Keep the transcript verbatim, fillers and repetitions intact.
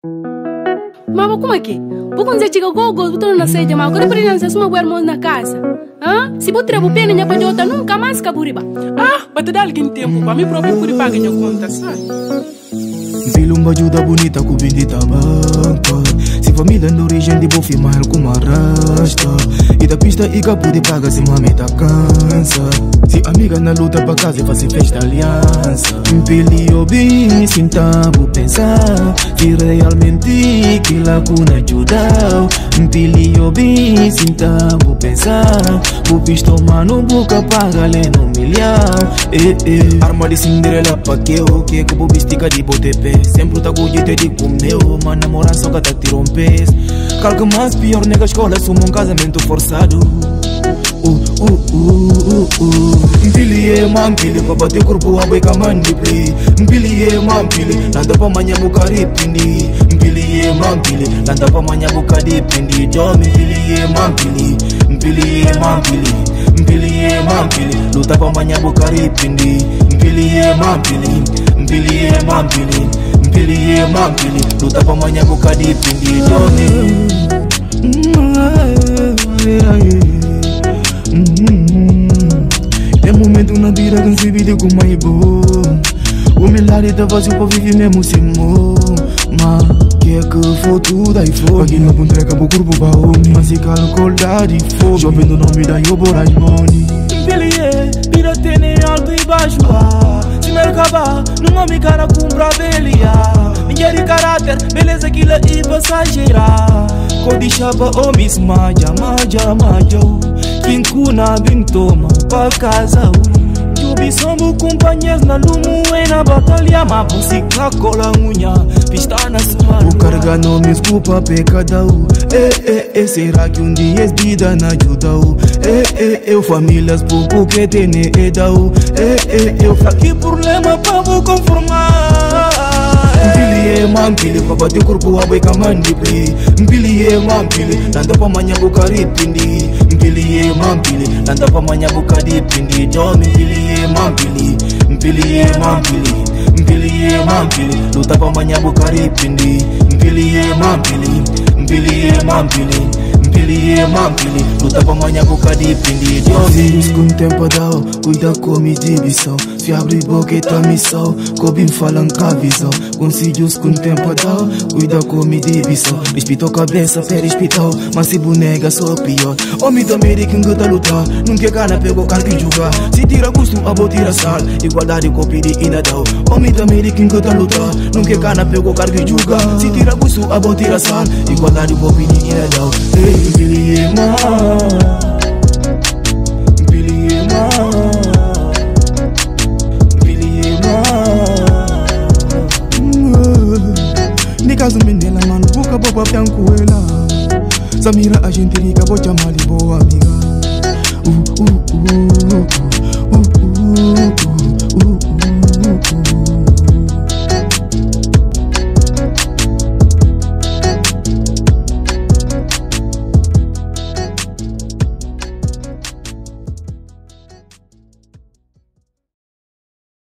Mas como é que? Vou dizer que eu gosto de na sede, mas agora para não uma boa na casa. Hã? Se você tirar o pena na pajota nunca mais caburiba. Ah, mas te dá algum tempo para mim próprio por pagar minha conta, sabe? Filho uma ajuda bonita com bendita banca. Se família de origem de bofi mal como arrasta. E da pista e capo de paga se mami tá cansa. Se amiga na luta pra casa e fazer festa aliança. Peli o bem sem tabu pensar que realmente que lá com ajudar. Peli o bem sem tabu pensar. O visto mano boca paga lhe no milhão. Eh eh. Arma de Cinderela pa que o que que o bistica de botepe. Sempre tá com jeito de comer, mas namoração que tá tirando um pés. Calca mais pior nega escola, suma um casamento forçado. Uh, uh, uh, uh, uh. Mpili é mampili, pra bater corpo a boi camandipli. Mpili é mampili, nada pra manhã bucari pindi. Mpili é mampili, nada pra manhã bucari pindi. Jom mpili é mampili, mpili é mampili. Mpili é mampili, luta pra manhã bucari pindi. Mpili é mampili, mpili é mampili. Mpili é mampili, luta pra manhã bucari pindi. Tem momento na vida que se vive com mais bom. Humildade tá vazio pra viver mesmo sem mo. Mas que é que for tudo aí for. Aqui não pode entregar pro corpo pra homem. Mas se calcular de fogo. Jovem do nome da eu borai money. Mpili é, vida tem alto e baixo. Se me acabar, não me cara compra belia. Minha de caráter, beleza que lá e passageira. Codi chapa o mis maja, maja, maja. Quem cuna bem toma pra casa. Eu vi somos companheiros na lumo e na batalha. Mas música cola unha, pista na sua. O carga não me desculpa pecadão. Eh, eh, eh, será que um dia es vida na ajuda? Eh, eh, eu famílias pouco que tem edao. Eh, eh, eu fraque problema pra vou conformar. Mpili é mampili, pra bater corpo a boi camandipli. Mpili é mampili, nada pra manhã bucari pindi. Mpili é mampili, nada pra manhã bucari pindi. Jom mpili é mampili, mpili é mampili. Mpili é mampili, luta pra manhã bucari pindi. Mpili é mampili, mpili é mampili. Mpili é mampili, luta pra manhã bucari pindi. Jom com tempo dao, cuida com minha divisão. Se abre boca e tá missão, cobim falam com a visão. Conselhos com tempo dao, cuida com minha divisão. Respeito cabeça, pé respeito, mas se bonega sou pior. Homem da América que tá lutar, nunca cana pegou carga e jogar. Se tira gosto, a boa tira sal, igualdade com pedi e nadal. Homem da América que tá lutar, nunca cana pegou carga e jogar. Se tira gosto, a boa tira sal, igualdade com pedi e nadal. Mpili é ma, mpili é ma, mpili é ma. Ni caso menela mano, boca boba piancuela. Samira a gente rica, vou chamar de boa amiga.